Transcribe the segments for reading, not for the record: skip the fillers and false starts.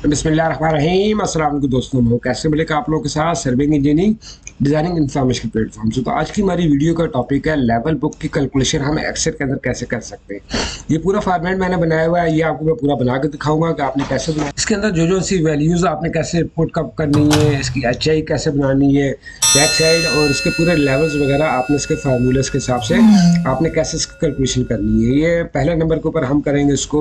बिस्मिल्लाहिर्रहमानिर्रहीम। अस्सलाम वालेकुम दोस्तों, मैं कैसे मिले आप लोगों के साथ serving engineering designing information platform से। तो आज की हमारी वीडियो का टॉपिक है लेवल बुक की कैलकुलेशन हम एक्सेल के अंदर कैसे कर सकते हैं। ये पूरा फॉर्मेट मैंने बनाया हुआ है, ये आपको मैं पूरा बना के दिखाऊंगा कि आपने कैसे बनाया। इसके अंदर जो जो सी वैल्यूज़ आपने कैसे पुट कप करनी है, इसकी HI कैसे बनानी है, बैक साइड और इसके पूरे लेवल्स वगैरह आपने इसके फार्मूलेस के हिसाब से आपने कैसे इसकी कैलकुलेशन करनी है। ये पहले नंबर के ऊपर हम करेंगे इसको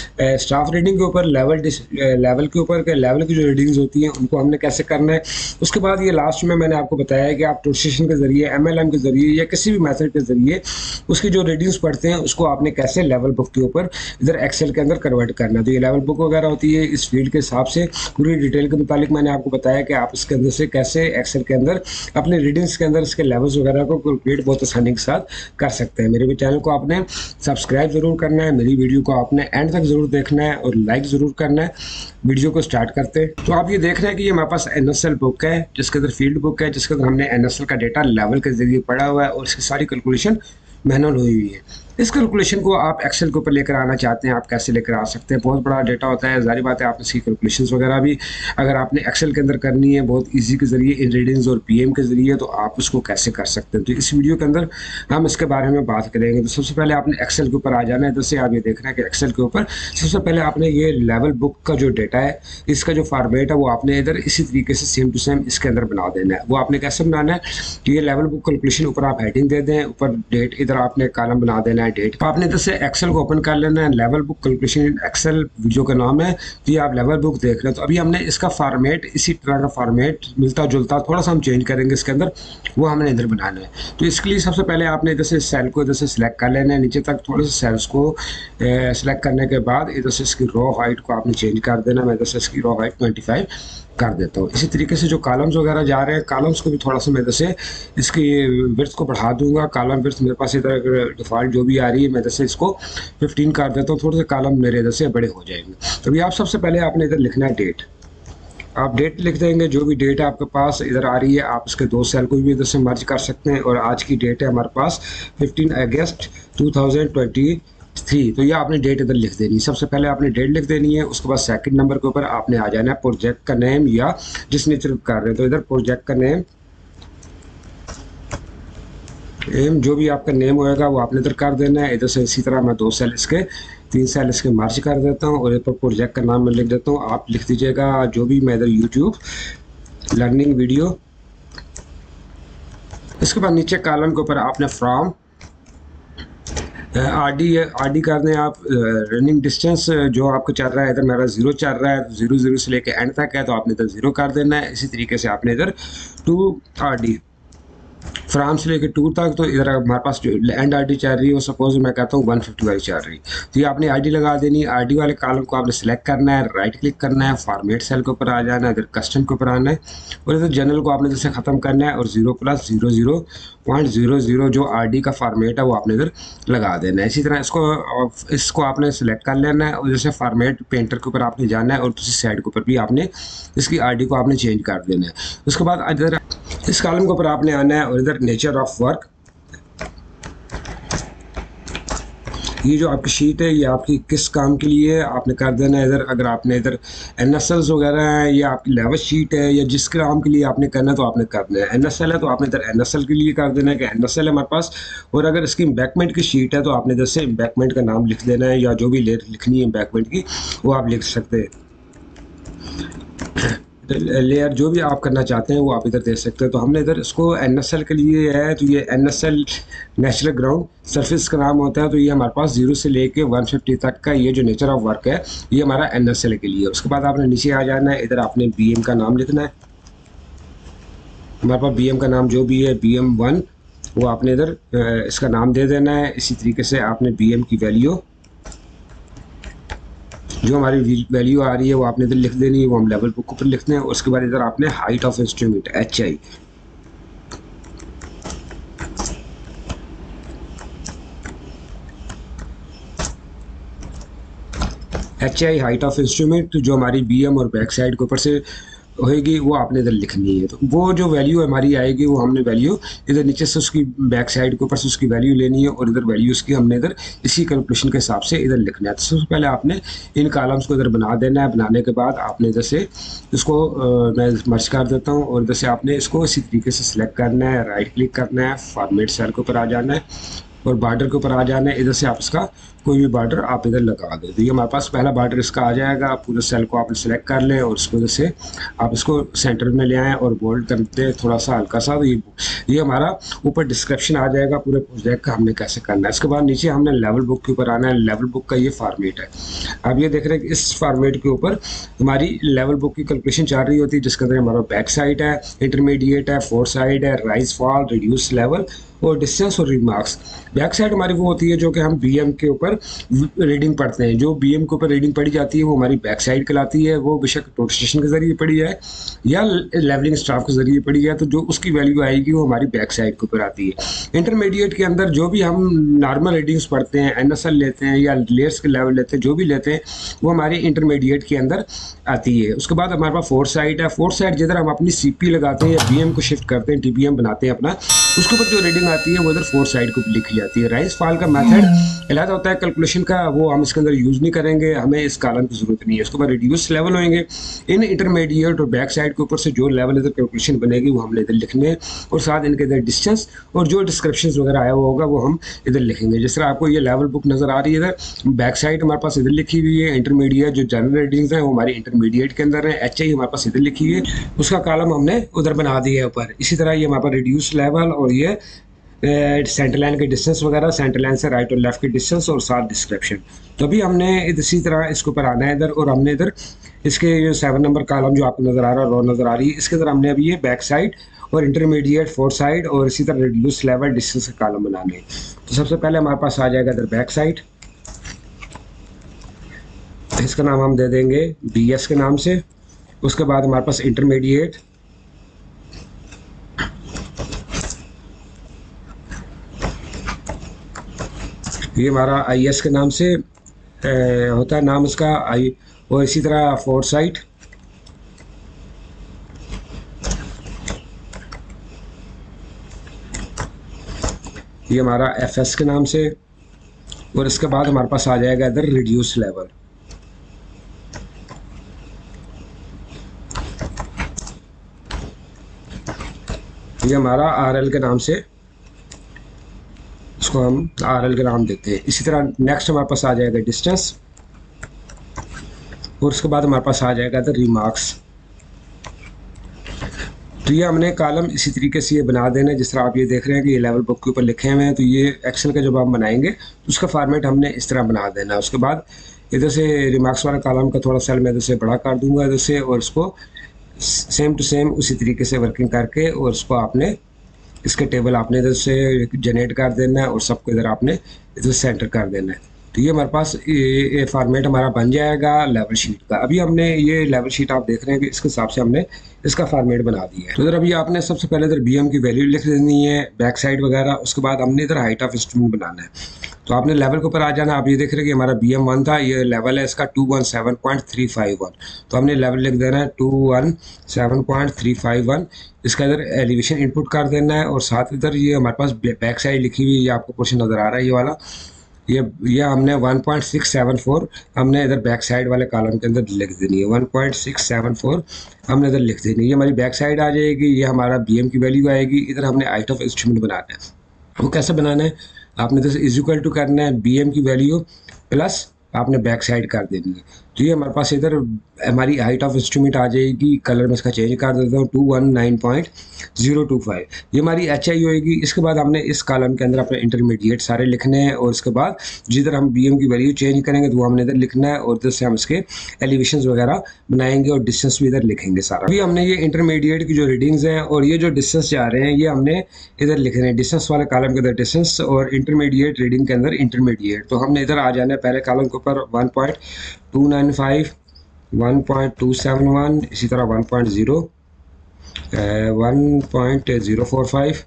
स्टाफ रीडिंग के ऊपर, लेवल के ऊपर के लेवल की जो रीडिंग्स होती हैं उनको हमने कैसे करना है। उसके बाद ये लास्ट में मैंने आपको बताया है कि आप ट्रांसलेशन के ज़रिए, MLM के ज़रिए या किसी भी मेथड के ज़रिए उसकी जो रीडिंग्स पढ़ते हैं उसको आपने कैसे लेवल बुक के ऊपर इधर एक्सेल के अंदर कन्वर्ट करना है। तो ये लेवल बुक वगैरह होती है, इस फील्ड के हिसाब से पूरी डिटेल के मुतालिक मैंने आपको बताया कि आप इसके अंदर से कैसे एक्सेल के अंदर अपने रीडिंग्स के अंदर इसके लेवल्स वगैरह को कैलकुलेट बहुत आसानी के साथ कर सकते हैं। मेरे भी चैनल को आपने सब्सक्राइब ज़रूर करना है, मेरी वीडियो को आपने एंड तक ज़रूर देखना है और लाइक ज़रूर करना है। वीडियो को स्टार्ट करते हैं। तो आप ये देख रहे हैं कि ये हमारे पास NSL बुक है, जिसके अंदर फील्ड बुक है, जिसके अंदर हमने NSL का डेटा लेवल के जरिए पढ़ा हुआ है और इसकी सारी कैलकुलेशन मैनुअल हुई हुई है। इस कैलकुलेशन को आप एक्सेल के ऊपर लेकर आना चाहते हैं, आप कैसे लेकर आ सकते हैं। बहुत बड़ा डेटा होता है, जारी बात है आप इसकी कैलकुलेशंस वगैरह भी अगर आपने एक्सेल के अंदर करनी है बहुत इजी के ज़रिए, इन रीडिंग्स और PM के ज़रिए, तो आप उसको कैसे कर सकते हैं। तो इस वीडियो के अंदर हम इसके बारे में बात करेंगे। तो सबसे पहले आपने एक्सेल के ऊपर आ जाना है। जैसे आप ये देख रहे हैं कि एक्सेल के ऊपर सबसे पहले आपने ये लेवल बुक का जो डेटा है, इसका जो फॉर्मेट है वो आपने इधर इसी तरीके से सेम टू सेम इसके अंदर बना देना है। वो आपने कैसे बनाना है कि ये लेवल बुक कैलकुलेशन ऊपर आप हेडिंग दे दें, ऊपर डेट, इधर आपने कॉलम बना देना है डेट। तो आपने इधर से एक्सेल को ओपन कर लेना है, level book calculation in Excel video का नाम है। तो ये आप लेवल बुक देख रहे हैं। तो अभी हमने इसका फॉर्मेट, इसी तरह का फॉर्मेट मिलता जुलता थोड़ा सा हम चेंज करेंगे इसके अंदर, वो हमने इधर बनाना है। तो इसके लिए सबसे पहले आपने इधर से सेल को इधर से सिलेक्ट कर लेना है, नीचे तक थोड़े से सेल्स को सिलेक्ट करने के बाद इधर से इसकी रो हाइट को आपने चेंज कर देना। मैं इधर से इसकी रो हाइट 25 कर देता हूँ। इसी तरीके से जो कॉलम्स वगैरह जा रहे हैं, कॉलम्स को भी थोड़ा सा मैं इधर से इसकी विड्थ को बढ़ा दूंगा। कॉलम विड्थ मेरे पास इधर डिफ़ॉल्ट जो भी आ रही है, मैं इधर से इसको 15 कर देता हूँ। थोड़े से कॉलम मेरे इधर से बड़े हो जाएंगे। तो अभी आप सबसे पहले आपने इधर लिखना है डेट। आप डेट लिख देंगे, जो भी डेट आपके पास इधर आ रही है आप उसके दो सेल को भी इधर से मर्ज कर सकते हैं। और आज की डेट है हमारे पास 15 अगस्त 2023। तो ये आपने डेट इधर लिख देनी है। सबसे पहले आपने डेट लिख देनी है। उसके बाद सेकंड नंबर के ऊपर आपने आ जाना है प्रोजेक्ट का नेम या जिस नेचर कर रहे हैं। तो इधर प्रोजेक्ट का नेम जो भी आपका नेम होएगा वो आपने इधर कर देना है। इधर से इसी तरह मैं 2 सेल इसके 3 सेल इसके मार्च कर देता हूँ और इधर पर प्रोजेक्ट का नाम मैं लिख देता हूँ। आप लिख दीजिएगा जो भी मैं इधर यूट्यूब लर्निंग वीडियो। इसके बाद नीचे कॉलम के ऊपर आपने फ्रॉम RD कर दें आप। रनिंग डिस्टेंस जो आपको चल रहा है, इधर मेरा 0 चल रहा है, 0 से लेके एंड तक है, तो आपने इधर 0 कर देना है। इसी तरीके से आपने इधर 2 RD फ्राम से लेकर 2 तक, तो इधर हमारे पास जो एंड RD चल रही है वो सपोज मैं कहता हूँ 150 वाली चल रही। तो ये आपने RD लगा देनी है। RD वाले कॉलम को आपने सेलेक्ट करना है, राइट क्लिक करना है, फॉर्मेट सेल के ऊपर आ जाना है, इधर कस्टम के ऊपर आना है और इधर जनरल को आपने जैसे ख़त्म करना है और 0+00.00 जो RD का फॉर्मेट है वो आपने इधर लगा देना है। इसी तरह इसको आपने सेलेक्ट कर लेना है और जैसे फॉर्मेट पेंटर के ऊपर आपने जाना है और दूसरी साइड के ऊपर भी आपने इसकी RD को आपने चेंज कर देना है। उसके बाद इधर इस कॉलम के ऊपर आपने आना है और इधर नेचर ऑफ वर्क, ये जो आपकी शीट है ये आपकी किस काम के लिए आपने कर देना है। इधर अगर आपने इधर NSLs वगैरह है या आपकी लेवल शीट है या जिस काम के लिए आपने करना है तो आपने करना है। NSL है तो आपने इधर NSL के लिए कर देना है कि NSL है हमारे पास। और अगर इसकी इम्बैकमेंट की शीट है तो आपने इधर से इम्बैकमेंट का नाम लिख देना है या जो भी लिखनी है इम्बैकमेंट की वो आप लिख सकते हैं। लेयर जो भी आप करना चाहते हैं वो आप इधर दे सकते हैं। तो हमने इधर इसको NSL के लिए है, तो ये NSL नेचुरल ग्राउंड सरफेस का नाम होता है। तो ये हमारे पास 0 से लेके 150 तक का ये जो नेचर ऑफ वर्क है ये हमारा NSL के लिए। उसके बाद आपने नीचे आ जाना है, इधर आपने BM का नाम लिखना है। हमारे पास BM का नाम जो भी है BM1 वो आपने इधर इसका नाम दे देना है। इसी तरीके से आपने BM की वैल्यू जो हमारी वैल्यू आ रही है वो आपने इधर लिख देनी है, वो हम लेवल बुक पर लिखते हैं। उसके बाद इधर आपने height of instrument HI height of instrument जो हमारी BM और बैक साइड के ऊपर से होएगी वो आपने इधर लिखनी है। तो वो जो वैल्यू हमारी आएगी वो हमने वैल्यू इधर नीचे से उसकी बैक साइड के ऊपर से उसकी वैल्यू लेनी है और इधर वैल्यू उसकी हमने इधर इसी कैलकुलेशन के हिसाब से इधर लिखना है। तो सबसे पहले आपने इन कॉलम्स को इधर बना देना है। बनाने के बाद आपने इधर से इसको मैं मर्ज कर देता हूँ और इधर से आपने इसको इसी तरीके से सिलेक्ट करना है, राइट क्लिक करना है, फॉर्मेट सेल के ऊपर आ जाना है और बॉर्डर के ऊपर आ जाना है। इधर से आप इसका कोई भी बॉर्डर आप इधर लगा दो। तो ये हमारे पास पहला बॉर्डर इसका आ जाएगा। पूरे सेल को आप सिलेक्ट कर लें और इसको इधर से आप इसको सेंटर में ले आएँ और बोल्ड करते हैं थोड़ा सा हल्का सा। तो ये हमारा ऊपर डिस्क्रिप्शन आ जाएगा पूरे प्रोजेक्ट का हमने कैसे करना है। इसके बाद नीचे हमने लेवल बुक के ऊपर आना है। लेवल बुक का ये फॉर्मेट है। अब ये देख रहे हैं कि इस फॉर्मेट के ऊपर हमारी लेवल बुक की कैलकुलेशन चल रही होती है, जिसके अंदर हमारा बैक साइड है, इंटरमीडिएट है, फोर साइड है, राइज फॉल, रिड्यूस लेवल और डिस्टेंस और रिमार्क्स। बैक साइड हमारी वो होती है जो कि हम बीएम के ऊपर रीडिंग पढ़ते हैं। जो बीएम के ऊपर रीडिंग पढ़ी जाती है वो हमारी बैक साइड कहलाती है। वो बेशक टोटल के जरिए पढ़ी है या लेवलिंग स्टाफ के जरिए पढ़ी है, तो जो उसकी वैल्यू आएगी वो हमारी बैक साइड के ऊपर आती है। इंटरमीडिएट के अंदर जो भी हम नॉर्मल रीडिंग्स पढ़ते हैं, एनएसएल लेते हैं या लेयर्स के लेवल लेते हैं, जो भी लेते हैं वो हमारी इंटरमीडिएट के अंदर आती है। उसके बाद हमारे पास फोर साइड है। फोर साइड जिधर हम अपनी सीपी लगाते हैं या बीएम को शिफ्ट करते हैं, टीबीएम बनाते हैं अपना, उसके ऊपर जो रीडिंग आती है वो इधर फोर साइड को लिखी जाती है। राइज फॉल का मेथड अलग होता है कैलकुलेशन का, वो हम इसके अंदर यूज नहीं करेंगे, हमें इस कॉलम की जरूरत नहीं है। उसके बाद रिड्यूस लेवल होंगे। इन इंटरमीडिएट और बैक साइड के ऊपर से जो लेवल इधर कैलकुलेशन बनेगी वो हमने इधर लिखने हैं और साथ इनके इधर डिस्टेंस और जो डिस्क्रिप्शन वगैरह आया हुआ होगा वो हम इधर लिखेंगे। जिस तरह आपको ये लेवल बुक नजर आ रही है, इधर बैक साइड हमारे पास इधर लिखी हुई है। इंटरमीडिएट जो जनरल रीडिंग्स हैं वो हमारी इंटरमीडिएट के अंदर है। एचआई हमारे पास इधर लिखी है, उसका कॉलम हमने उधर बना दिया है ऊपर। इसी तरह ये हमारे पास रिड्यूस लेवल और ये सेंटर लाइन के डिस्टेंस वगैरह, सेंटर लाइन से राइट और लेफ्ट के डिस्टेंस और साथ डिस्क्रिप्शन। तो अभी हमने इसी तरह इसके ऊपर आना है इधर और हमने इधर इसके 7 नंबर कॉलम जो आपको नज़र आ रहा है, रो नज़र आ रही है, इसके अंदर हमने अभी ये बैक साइड और इंटरमीडिएट, फोर साइड और इसी तरह रिड्यूस लेवल, डिस्टेंस के कॉलम बनाने हैं। तो सबसे पहले हमारे पास आ जाएगा इधर बैक साइड। इसका नाम हम दे देंगे BS के नाम से। उसके बाद हमारे पास इंटरमीडिएट, ये हमारा IS के नाम से होता है नाम इसका आई, और इसी तरह फोर साइड, ये हमारा FS के नाम से। और इसके बाद हमारे पास आ जाएगा इधर रिड्यूस लेवल। ये हमारा RL के नाम से, इसको हम RL के नाम देते हैं। इसी तरह नेक्स्ट हमारे पास आ जाएगा डिस्टेंस और उसके बाद हमारे पास आ जाएगा इधर रिमार्क्स। तो ये हमने कॉलम इसी तरीके से ये बना देना है जिस तरह आप ये देख रहे हैं कि ये लेवल बुक के ऊपर लिखे हुए हैं। तो ये एक्सेल का जब आप बनाएंगे तो उसका फॉर्मेट हमने इस तरह बना देना है। उसके बाद इधर से रिमार्क्स वाला कॉलम का थोड़ा सेल मैं इधर से बड़ा कर दूंगा इधर से, और इसको सेम टू सेम उसी तरीके से वर्किंग करके और उसको आपने इसके टेबल आपने इधर से जनरेट कर देना है और सबको इधर आपने इधर सेंटर कर देना है। तो ये हमारे पास ये फॉर्मेट हमारा बन जाएगा लेवल शीट का। अभी हमने ये लेवल शीट आप देख रहे हैं कि इसके हिसाब से हमने इसका फॉर्मेट बना दिया है। तो इधर अभी आपने सबसे पहले इधर BM की वैल्यू लिख देनी है, बैक साइड वगैरह। उसके बाद हमने इधर हाइट ऑफ इंस्ट्रूमेंट बनाना है। तो आपने लेवल के ऊपर आ जाना। आप ये देख रहे हैं कि हमारा BM 1 था, ये लेवल है इसका 217.351। तो हमने लेवल लिख देना है 217.351। इसका इधर एलिवेशन इनपुट कर देना है और साथ इधर ये हमारे पास बैक साइड लिखी हुई, ये आपको पोर्शन नज़र आ रहा है ये वाला, ये हमने 1.674 हमने इधर बैक साइड वाले कॉलम के अंदर लिख देनी है। 1.674 हमने इधर लिख देनी है। ये हमारी बैक साइड आ जाएगी, ये हमारा BM की वैल्यू आएगी। इधर हमने हाइट ऑफ इंस्ट्रूमेंट बनाना है। वो कैसे बनाना है, आपने इधर इज इक्वल टू करना है BM की वैल्यू प्लस आपने बैक साइड कर देनी है। तो ये हमारे पास इधर हमारी हाइट ऑफ इंस्ट्रूमेंट आ जाएगी। कलर में इसका चेंज कर देता हूँ 219.025। ये हमारी HI होएगी। इसके बाद हमने इस कॉलम के अंदर अपने इंटरमीडिएट सारे लिखने हैं और इसके बाद जिधर हम BM की वैल्यू चेंज करेंगे तो वो हमने इधर लिखना है और इधर से हम इसके एलिवेशन वगैरह बनाएंगे और डिस्टेंस भी इधर लिखेंगे सारा। अभी हमने ये इंटरमीडिएट की जो रीडिंग्स हैं और ये जो डिस्टेंस जा रहे हैं ये हमने इधर लिखने हैं। डिस्टेंस वाले कॉलम के अंदर डिस्टेंस और इंटरमीडिएट रीडिंग के अंदर इंटरमीडिएट। तो हमने इधर आ जाना है पहले कॉलम के ऊपर 1.295, 1.271, इसी तरह 1.0, 1.045,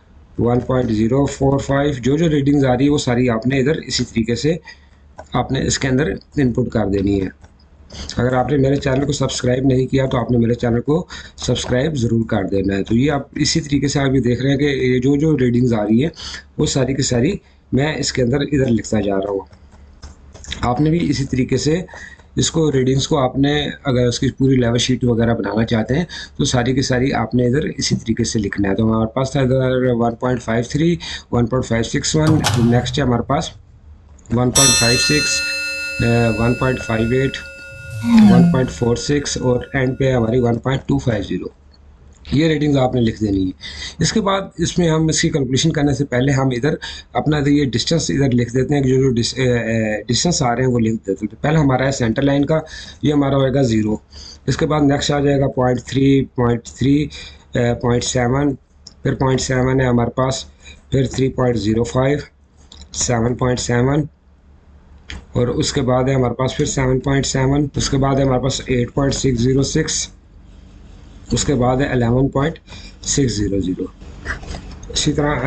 1.045। जो जो रीडिंग्स आ रही है वो सारी आपने इधर इसी तरीके से आपने इसके अंदर इनपुट कर देनी है। अगर आपने मेरे चैनल को सब्सक्राइब नहीं किया तो आपने मेरे चैनल को सब्सक्राइब ज़रूर कर देना है। तो ये आप इसी तरीके से आप ये देख रहे हैं कि ये जो जो रीडिंग्स आ रही है वो सारी की सारी मैं इसके अंदर इधर लिखता जा रहा हूँ। आपने भी इसी तरीके से इसको रीडिंग्स को आपने अगर उसकी पूरी लेवल शीट वगैरह बनाना चाहते हैं तो सारी की सारी आपने इधर इसी तरीके से लिखना है। तो हमारे पास था इधर 1.53, 1.561, नेक्स्ट है हमारे पास 1.56, 1.58, 1.46 और एंड पे हमारी 1.250। ये रेटिंग्स आपने लिख देनी है। इसके बाद इसमें हम इसकी कैलकुलेशन करने से पहले हम इधर अपना ये डिस्टेंस इधर लिख देते हैं कि जो जो डिस्टेंस आ रहे हैं वो लिख देते हैं। तो पहले हमारा है सेंटर लाइन का, ये हमारा होएगा 0। इसके बाद नेक्स्ट आ जाएगा 0.3, 0.3, 0.7, फिर 0.7 है हमारे पास, फिर 3.05, 7.7 और उसके बाद है हमारे पास फिर 7.7, उसके बाद है हमारे पास 8.606, उसके बाद है 11.600, इसी तरह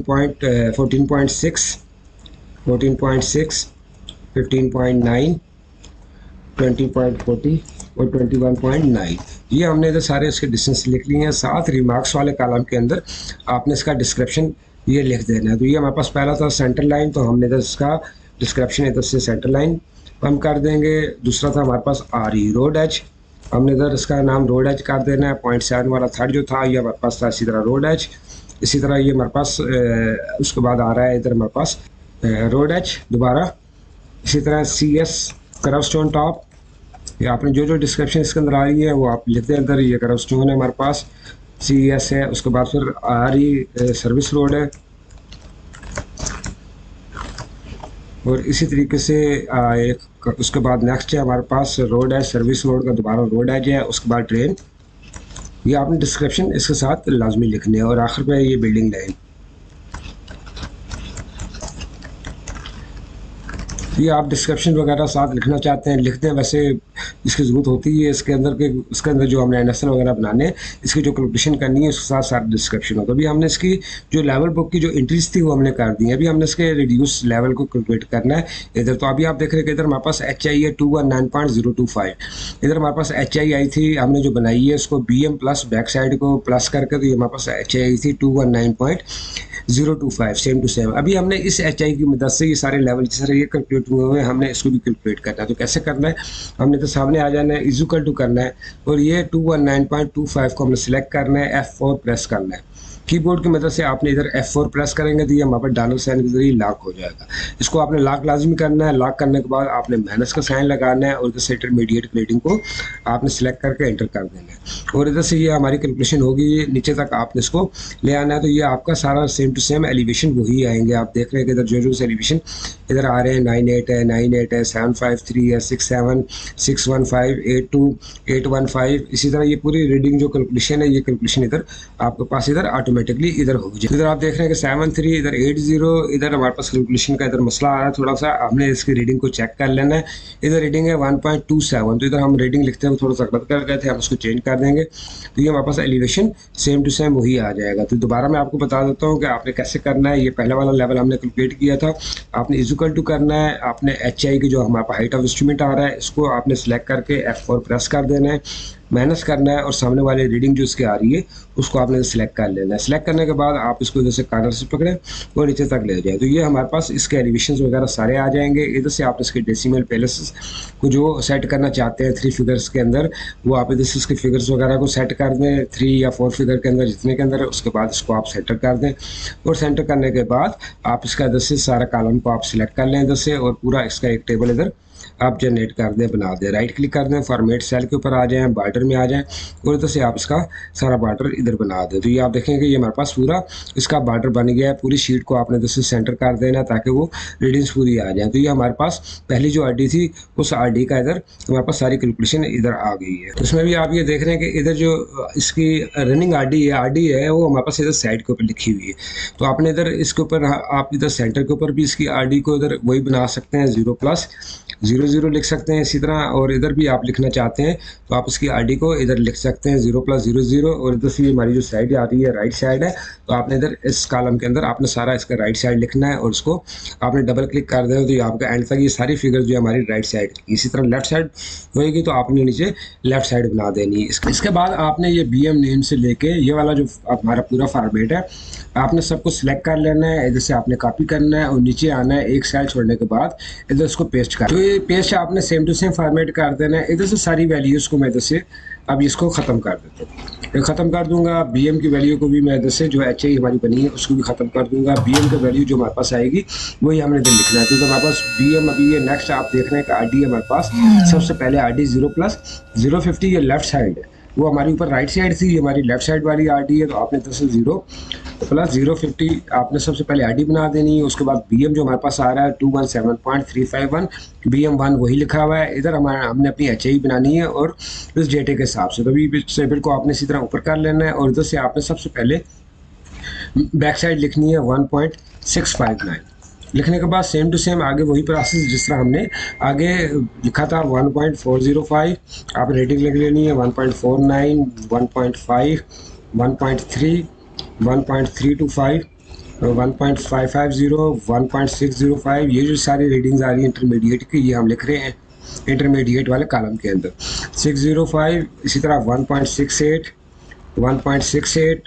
14.6, 14.6, 15.9, 20.40 और 21.9। ये हमने इधर सारे इसके डिस्टेंस लिख लिए हैं। साथ रिमार्क्स वाले कॉलम के अंदर आपने इसका डिस्क्रिप्शन ये लिख देना है। तो ये हमारे पास पहला था सेंटर लाइन, तो हमने इधर इसका डिस्क्रिप्शन इधर से सेंटर लाइन हम कर देंगे। दूसरा था हमारे पास RE रोड एज, हमने इधर इसका नाम रोड एज कर देना है। 0.7 वाला थर्ड जो था ये हमारे पास था इसी तरह रोड एज। इसी तरह ये हमारे पास उसके बाद आ रहा है इधर हमारे पास रोड एज दोबारा। इसी तरह CS कर्व स्टोन टॉप, ये आपने जो जो डिस्क्रिप्शन इसके अंदर आ रही है वो आप लिखते हैं अंदर। ये कर्व स्टोन है हमारे पास, CS है। उसके बाद फिर RE सर्विस रोड है और इसी तरीके से एक उसके बाद नेक्स्ट है हमारे पास रोड है, सर्विस रोड का दोबारा रोड एज है। उसके बाद ट्रेन, ये आपने डिस्क्रिप्शन इसके साथ लाजमी लिखने है। और आखिर पे ये बिल्डिंग लाइन, ये आप डिस्क्रिप्शन वगैरह साथ लिखना चाहते हैं लिखते हैं, वैसे इसकी ज़रूरत होती है इसके अंदर के इसके अंदर जो हमने एनएसएल वगैरह बनाने हैं इसकी जो कैलकुलेशन करनी है उसके साथ साथ डिस्क्रिप्शन होगा। अभी हमने इसकी जो लेवल बुक की जो एंट्रीज थी वो हमने कर दी है। अभी हमने इसके रिड्यूस लेवल को कैलकुलेट करना है इधर। तो अभी आप देख रहे हैं कि इधर हमारे पास HI है 219.025, इधर हमारे पास HI आई थी हमने जो बनाई है उसको BM प्लस बैक साइड को प्लस करके, तो ये हमारे पास HI आई थी 219.025 सेम टू सेम। अभी हमने इस HI की मदद से ये सारे लेवल जिस तरह ये कैलकुलेट हुए हुए हमने इसको भी कैलकुलेट करना है। तो कैसे करना है, हमने तो सामने आ जाना है, इक्वल टू करना है और ये 219.25 को हमने सिलेक्ट करना है, F4 प्रेस करना है। कीबोर्ड की मदद से आपने इधर F4 प्रेस करेंगे तो ये हमारे पास डॉलर साइन के जरिए लॉक हो जाएगा। इसको आपने लॉक लाजमी करना है। लॉक करने के बाद आपने माइनस का साइन लगाना है और इधर से इंटरमीडिएट ग्रेडिंग को आपने सेलेक्ट करके एंटर कर देना है और इधर से ये हमारी कैलकुलेशन होगी। नीचे तक आपने इसको ले आना है। तो ये आपका सारा सेम टू सेम एलिवेशन वही आएंगे। आप देख रहे हैं कि इधर जो जो एलिवेशन इधर आ रहे हैं 98 है, 98 है, 753 है, 67, 615, 82, 815। इसी तरह ये पूरी रीडिंग जो कैलकुलेशन है ये कैलकुलेशन इधर आपके पास इधर ऑटोमेटिकली इधर हो जाए। इधर आप देख रहे हैं कि 73, इधर 80, इधर हमारे पास कैलकुलेशन का इधर मसला आ रहा है थोड़ा सा, हमने इसकी रीडिंग को चेक कर लेना है। इधर रीडिंग है 1.27, तो इधर हम रीडिंग लिखते हैं थोड़ा सा गलत कर गए थे, हम उसको चेंज कर देंगे तो ये हमारे पास एलिवेशन सेम टू सेम वही आ जाएगा। तो दोबारा मैं आपको बता देता हूँ कि आपने कैसे करना है। ये पहला वाला लेवल हमने कैलकुलेट किया था, आपने इक्वल टू करना है। आपने HI की जो हमारे पास हाइट ऑफ इंस्ट्रूमेंट आ रहा है इसको आपने सेलेक्ट करके F4 प्रेस कर देना है, माइनस करना है और सामने वाले रीडिंग जो इसकी आ रही है उसको आपने सेलेक्ट कर लेना है। सेलेक्ट करने के बाद आप इसको इधर से कॉर्नर से पकड़ें और नीचे तक ले जाए तो ये हमारे पास इसके एलिवेशंस वगैरह सारे आ जाएंगे। इधर से आप इसके डेसिमल प्लेसेस को जो सेट करना चाहते हैं 3 फिगर्स के अंदर वो आप इधर से इसके फिगर्स वगैरह को सेट कर दें 3 या 4 फिगर के अंदर जितने के अंदर है। उसके बाद इसको आप सेंटर कर दें और सेंटर करने के बाद आप इसका इधर से सारा कॉलम को आप सिलेक्ट कर लें इधर से और पूरा इसका एक टेबल इधर आप जनरेट कर दें, बना दें। राइट क्लिक कर दें, फॉर्मेट सेल के ऊपर आ जाएं, बॉर्डर में आ जाएं और इधर से आप इसका सारा बॉर्डर इधर बना दें। तो ये आप देखेंगे ये हमारे पास पूरा इसका बॉर्डर बन गया है। पूरी शीट को आपने इधर से सेंटर कर देना ताकि वो रीडिंग्स पूरी आ जाए। तो ये हमारे पास पहली जो RD थी उस RD का इधर हमारे पास सारी कैलकुलेशन इधर आ गई है। तो इसमें भी आप ये देख रहे हैं कि इधर जो इसकी रनिंग RD है वो हमारे पास इधर साइड के ऊपर लिखी हुई है। तो आपने इधर इसके ऊपर आप इधर सेंटर के ऊपर भी इसकी RD को इधर वही बना सकते हैं 0+। 00 लिख सकते हैं इसी तरह, और इधर भी आप लिखना चाहते हैं तो आप उसकी आरडी को इधर लिख सकते हैं 0+00, और इधर से हमारी जो साइड आ रही है राइट साइड है, तो आपने इधर इस कॉलम के अंदर आपने सारा इसका राइट साइड लिखना है, और उसको आपने डबल क्लिक कर देना तो ये आपका एंड तक ये सारी फिगर जो है हमारी राइट साइड, इसी तरह लेफ्ट साइड होएगी तो आपने नीचे लेफ्ट साइड बना देनी है। इसके बाद आपने ये BM नेम से लेके ये वाला जो हमारा पूरा फॉर्मेट है आपने सबको सिलेक्ट कर लेना है, इधर से आपने कॉपी करना है और नीचे आना है, एक साइड छोड़ने के बाद इधर इसको पेस्ट कर, तो ये पेस्ट आपने सेम टू सेम फॉर्मेट कर देना है। इधर से सारी वैल्यूज़ को मैं इधर से अब इसको ख़त्म कर देता हूँ, ये ख़त्म कर दूंगा। BM की वैल्यू को भी मैं इधर से जो HI हमारी बनी है उसको भी ख़त्म कर दूंगा। BM की वैल्यू जो हमारे पास आएगी वही हमने इधर लिखना है, क्योंकि हमारे पास BM अभी ये नेक्स्ट आप देख रहे हैं कि RD हमारे पास सबसे पहले RD 0+050 ये लेफ्ट साइड है, वो हमारी ऊपर राइट साइड थी, ये हमारी लेफ्ट साइड वाली RD है, तो आपने इधर से 0+050 आपने सबसे पहले RD बना देनी है। उसके बाद BM जो हमारे पास आ रहा है 217.351 BM1 वही लिखा हुआ है। इधर हमने अपनी HI बनानी है और इस डेटे के हिसाब से, तो अभी टेबल को आपने इसी तरह ऊपर कर लेना है, और इधर से आपने सबसे पहले बैक साइड लिखनी है 1.659। लिखने के बाद सेम टू सेम आगे वही प्रोसेस जिस तरह हमने आगे लिखा था 1.405 आप रेटिंग लिख लेनी है 1.49, 1.5, 1.3, 1.325, 1.550, 1.605, ये जो सारी रीडिंग्स आ रही है इंटरमीडिएट की ये हम लिख रहे हैं इंटरमीडिएट वाले कॉलम के अंदर। 605 इसी तरह 1.68, 1.68,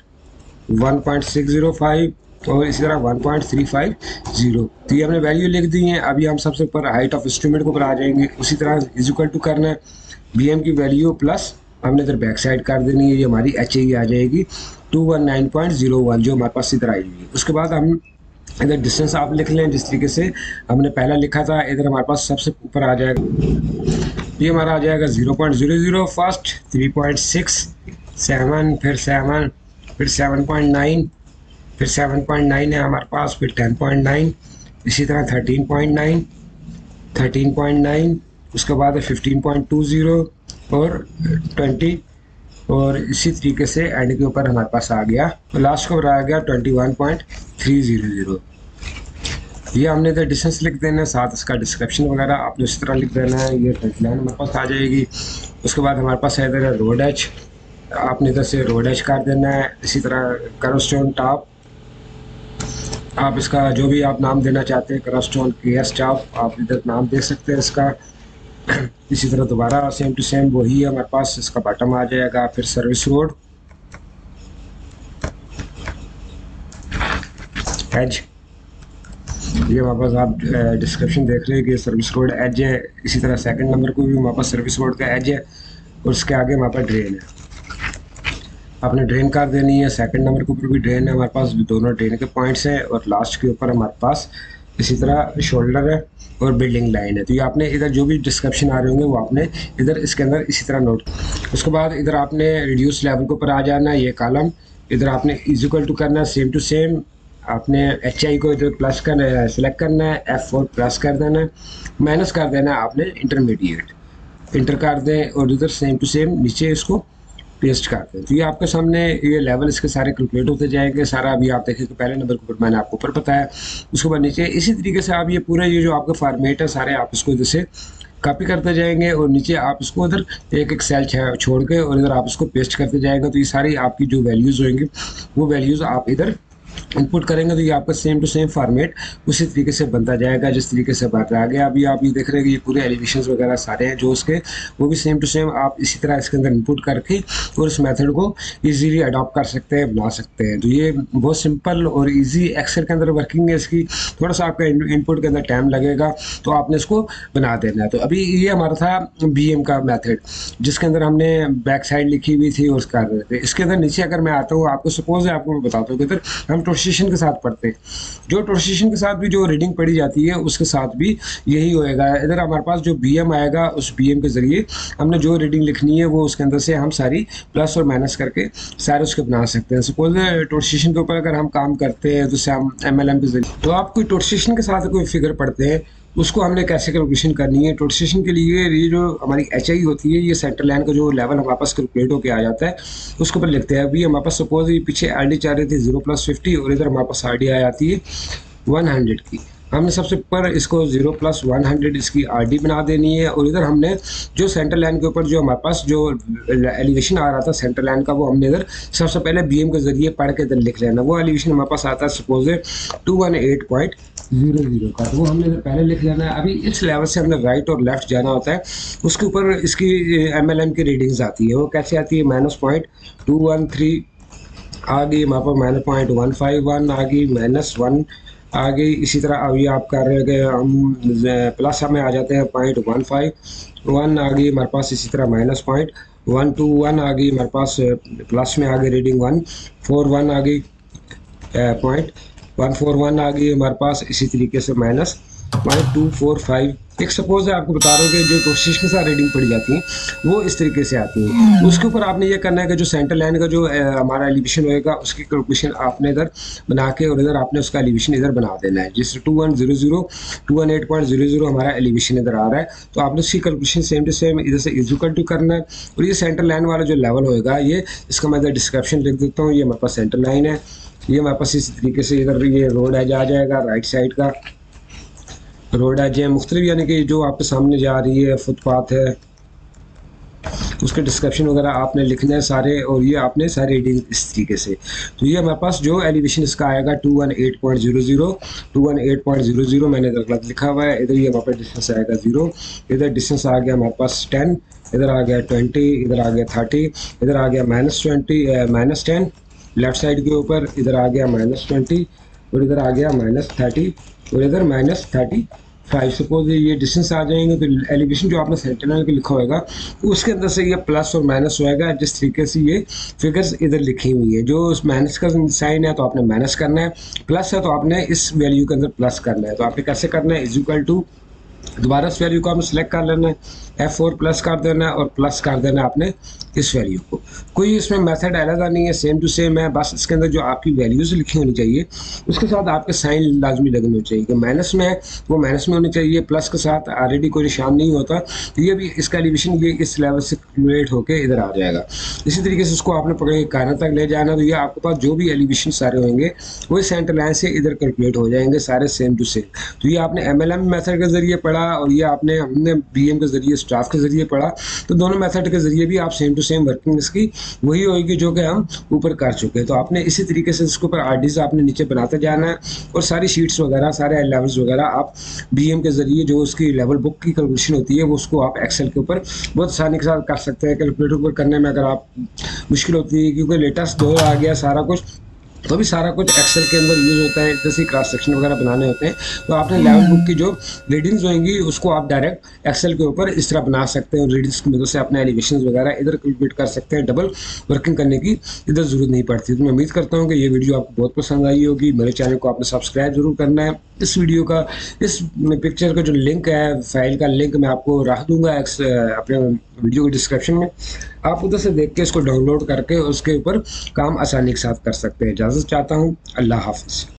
1.605 और इसी तरह 1.350। तो ये हमने वैल्यू लिख दी हैं। अभी हम सबसे ऊपर हाइट ऑफ इंस्ट्रूमेंट के ऊपर आ जाएंगे, उसी तरह इज इक्वल टू करना है BM की वैल्यू प्लस हमने इधर बैक साइड कर देनी है, ये हमारी HI आ जाएगी 219.01 जो हमारे पास इधर आई हुई है। उसके बाद हम इधर डिस्टेंस आप लिख लें जिस तरीके से हमने पहला लिखा था, इधर हमारे पास सबसे ऊपर आ जाएगा, ये हमारा आ जाएगा 0.00 फर्स्ट, 3.6, 7, फिर 7, फिर 7.9, फिर 7.9 है हमारे पास, फिर 10.9, इसी तरह 13.9, 13.9, उसके बाद 15.20 और 20, और इसी तरीके से एंड के ऊपर हमारे पास आ गया, तो लास्ट को आ गया 21.300। ये हमने इधर डिस्टेंस लिख देना है, साथ इसका डिस्क्रिप्शन वगैरह आपने इस तरह लिख देना है, ये लाइन हमारे पास आ जाएगी। उसके बाद हमारे पास है इधर रोड एच, आपने इधर से रोड एच कर देना है। इसी तरह करस्टोन टॉप, आप इसका जो भी आप नाम देना चाहते हैं, करस्टोन KS टॉप आप इधर नाम दे सकते हैं इसका। इसी तरह दोबारा सेम टू सेम वही है हमारे पास, इसका बॉटम आ जाएगा। फिर सर्विस रोड एज, ये हमारे पास आप डिस्क्रिप्शन देख रहे हैं कि सर्विस रोड एज है। इसी तरह सेकंड नंबर को भी हमारे पास सर्विस रोड का एज है, और उसके आगे हमारे पास ड्रेन है, आपने ड्रेन कर देनी है। सेकंड नंबर के ऊपर भी ड्रेन है हमारे पास, दोनों ड्रेन के पॉइंट्स हैं, और लास्ट के ऊपर हमारे पास इसी तरह शोल्डर है और बिल्डिंग लाइन है। तो ये आपने इधर जो भी डिस्क्रिप्शन आ रहे होंगे वो आपने इधर इसके अंदर इसी तरह नोट। उसके बाद इधर आपने रिड्यूस लेवल के ऊपर आ जाना है, ये कॉलम इधर आपने इज इक्वल टू करना है, सेम टू सेम आपने HI को इधर प्लस करना है, सेलेक्ट करना है, F4 प्लस कर देना है, माइनस कर देना है आपने इंटरमीडिएट, इंटर कर दें, और इधर सेम टू सेम नीचे इसको पेस्ट कर दें। तो ये आपके सामने ये लेवल इसके सारे कैलकुलेट होते जाएंगे सारा। अभी आप देखें कि पहले नंबर के ऊपर मैंने आपको ऊपर बताया, उसके बाद नीचे इसी तरीके से आप ये पूरा ये जो आपका फॉर्मेट है सारे आप इसको इधर से कॉपी करते जाएंगे, और नीचे आप इसको इधर एक एक सेल छोड़ के और इधर आप इसको पेस्ट करते जाएंगे। तो ये सारी आपकी जो वैल्यूज़ होंगी वो वैल्यूज़ आप इधर इनपुट करेंगे, तो ये आपका सेम टू सेम फॉर्मेट उसी तरीके से बनता जाएगा जिस तरीके से बन रहा है। अभी आप ये देख रहे हैं कि ये पूरे एलिवेशंस वगैरह सारे हैं जो उसके, वो भी सेम टू सेम आप इसी तरह इसके अंदर इनपुट करके और इस मेथड को इजीली अडॉप्ट कर सकते हैं, बना सकते हैं। तो ये बहुत सिंपल और इजी एक्सेल के अंदर वर्किंग है इसकी, थोड़ा सा आपका इनपुट के अंदर टाइम लगेगा, तो आपने इसको बना देना है। तो अभी ये हमारा था BM का मेथड जिसके अंदर हमने बैक साइड लिखी हुई थी और कर रहे थे। इसके अंदर नीचे अगर मैं आता हूँ, आपको सपोज है आपको मैं बताता हूँ कि इधर हम टोर्सिशन के साथ पढ़ते हैं, जो टोर्सिशन के साथ भी जो रीडिंग पढ़ी जाती है उसके साथ भी यही होएगा। इधर हमारे पास जो BM आएगा उस BM के जरिए हमने जो रीडिंग लिखनी है वो उसके अंदर से हम सारी प्लस और माइनस करके सारे उसके बना सकते हैं। सपोज टोर्सिशन के ऊपर अगर हम काम करते हैं तो हम MLM के जरिए, तो आप कोई टोर्सिशन के साथ कोई फिगर पढ़ते हैं उसको हमने कैसे कैलकुलेशन करनी है। टोर्सिशन के लिए ये जो हमारी HI होती है, ये सेंटर लाइन का जो लेवल हमारे पास कैलकुलेट होकर आ जाता है उसके ऊपर लिखते हैं। अभी हमारे पास सपोज ये पीछे RD चाह रही थी 0+50 और इधर हमारे पास RD आ जाती है 100 की। हमने सबसे ऊपर इसको 0+100 इसकी आरडी बना देनी है, और इधर हमने जो सेंटर लाइन के ऊपर जो हमारे पास जो एलिवेशन आ रहा था सेंटर लाइन का, वो हमने इधर सबसे पहले बीएम के जरिए पढ़ के इधर लिख लेना। वो एलिवेशन हमारे पास आता है सपोज 218.00 का, तो वो हमने इधर पहले लिख लेना है। अभी इस लेवल से हमने राइट और लेफ्ट जाना होता है, उसके ऊपर इसकी MLM की रीडिंग्स आती है। वो कैसे आती है, -0.213 आ गई हमारे पास, -0.151 आ गई, -1 आ गई। इसी तरह अभी आप कर रहे हैं हम प्लस हमें आ जाते हैं 0.151 आ गई हमारे पास। इसी तरह -0.121 आ गई हमारे पास, प्लस में आ गई रीडिंग 141 आ गई, 0.141 आ गई हमारे पास। इसी तरीके से -0.245, एक सपोज है आपको बता रहा हूँ कि जो कोशिश के साथ रीडिंग पड़ी जाती है वो इस तरीके से आती है। उसके ऊपर आपने ये करना है कि जो सेंटर लाइन का जो हमारा एलिवेशन होएगा उसकी कैलकुलेशन आपने इधर बना के, और इधर आपने उसका एलिवेशन इधर बना देना है। जैसे 218.00 हमारा एलिवेशन इधर आ रहा है, तो आपने उसकी कैलकुलेशन सेम टू सेम इधर से इक्वल टू करना है। और ये सेंटर लाइन वाला जो लेवल होएगा, ये इसका मैं इधर डिस्क्रिप्शन लिख देता हूँ। ये हमारे पास सेंटर लाइन है, ये हमारे पास इसी तरीके से इधर ये रोड एज आ जाएगा, राइट साइड का रोड एज है मुख्तलिफ, यानी कि जो आपके सामने जा रही है फुटपाथ है, उसके डिस्क्रिप्शन वगैरह आपने लिखना है सारे, और ये आपने सारे रीडिंग इस तरीके से। तो ये हमारे पास जो एलिवेशन इसका आएगा 218.00 मैंने इधर गलत लिखा हुआ है। इधर ये हमारे पास डिस्टेंस आएगा 0, इधर डिस्टेंस आ गया हमारे पास 10, इधर आ गया 20, इधर आ गया 30, इधर आ गया -10 लेफ्ट साइड के ऊपर, इधर आ गया -20, और इधर आ गया -30, और इधर -35। सपोज ये डिस्टेंस आ जाएंगे, तो एलिवेशन जो आपने सेंटर लाइन पे लिखा होगा उसके अंदर से ये प्लस और माइनस होएगा। जिस तरीके से ये फिगर्स इधर लिखी हुई है, जो माइनस का साइन है तो आपने माइनस करना है, प्लस है तो आपने इस वैल्यू के अंदर प्लस करना है। तो आपने कैसे करना है, इज इक्वल टू, दोबारा इस वैल्यू को आपने सेलेक्ट कर लेना है, F4 प्लस कर देना है, और प्लस कर देना है आपने इस वैल्यू को। कोई इसमें मेथड अलग नहीं है, सेम टू सेम है, बस इसके अंदर जो आपकी वैल्यूज लिखी होनी चाहिए उसके साथ आपके साइन लाजमी लगने चाहिए। कि माइनस में है वो माइनस में होनी चाहिए, प्लस के साथ ऑलरेडी कोई निशान नहीं होता, तो ये भी इसका एलिवेशन ये इस लेवल से कैलकुलेट होकर इधर आ जाएगा। इसी तरीके से उसको आपने पकड़ के कायनात तक ले जाना, तो ये आपके पास जो भी एलिवेशन सारे होंगे वही सेंटर लाइन से इधर कैलकुलेट हो जाएंगे सारे सेम टू सेम। तो ये आपने MLM मेथड के जरिए पढ़ा, और ये हमने BM के जरिए स्टाफ के जरिए पढ़ा। तो दोनों मेथड के जरिए भी आप सेम टू सेम वर्किंग इसकी वही होगी जो कि हम ऊपर कर चुके हैं। तो आपने इसी तरीके से इसके ऊपर आरडीज आपने नीचे बनाते जाना है, और सारी शीट्स वगैरह सारे लेवल्स वगैरह आप BM के जरिए जो उसकी लेवल बुक की कैलकुलेशन होती है वो उसको आप एक्सेल के ऊपर बहुत आसानी के साथ कर सकते हैं। कैलकुलेटर पर करने में अगर आप मुश्किल होती है, क्योंकि लेटेस्ट दौर आ गया सारा कुछ, तो भी सारा कुछ एक्सेल के अंदर यूज़ होता है। जैसे क्रॉस सेक्शन वगैरह बनाने होते हैं, तो आपने लेवल बुक की जो रीडिंग्स होंगी उसको आप डायरेक्ट एक्सेल के ऊपर इस तरह बना सकते हैं, और रीडिंग्स की मदद से अपने एलिवेशन वगैरह इधर कैलकुलेट कर सकते हैं। डबल वर्किंग करने की इधर ज़रूरत नहीं पड़ती। तो मैं उम्मीद करता हूँ कि ये वीडियो आपको बहुत पसंद आई होगी। मेरे चैनल को आपने सब्सक्राइब जरूर करना है। इस वीडियो का, इस पिक्चर का जो लिंक है, फाइल का लिंक मैं आपको रख दूँगा अपने वीडियो के डिस्क्रिप्शन में। आप उधर से देख के इसको डाउनलोड करके उसके ऊपर काम आसानी के साथ कर सकते हैं। इजाज़त चाहता हूँ, अल्लाह हाफ़िज़।